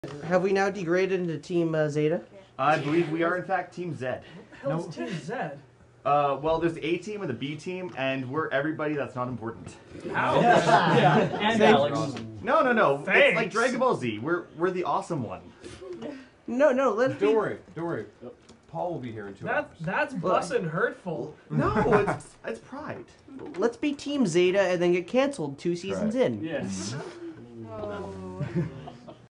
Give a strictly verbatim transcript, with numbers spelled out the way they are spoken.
Have we now degraded into Team uh, Zeta? I believe we are in fact Team Z. What the hell is Team Z? Uh, well, there's the A team and the B team, and we're everybody that's not important. How? Yeah. yeah. And Alex. No, no, no. Thanks. It's like Dragon Ball Z. We're we're the awesome one. No, no. Let's Don't be... worry, don't worry. Paul will be here in two That hours. that's bussin' hurtful. No, it's it's pride. Let's be Team Zeta and then get canceled two seasons Right. in. Yes. Oh.